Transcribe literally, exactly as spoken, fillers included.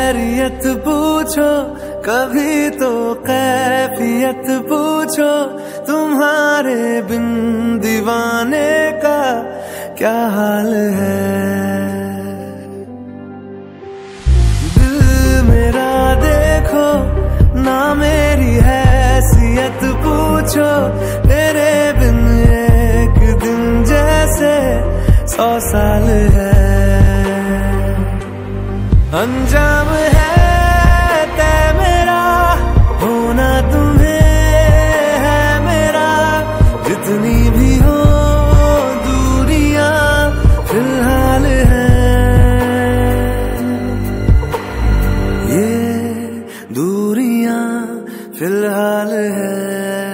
खैरियत पूछो, कभी तो कैफियत पूछो, तुम्हारे बिन दीवाने का क्या हाल है। दिल मेरा देखो ना, मेरी हैसियत पूछो, तेरे बिन एक दिन जैसे सौ साल है। अंजाम है तय मेरा, होना तुम्हें है मेरा, जितनी भी हो दूरियां फिलहाल है। ये दूरियां फिलहाल है।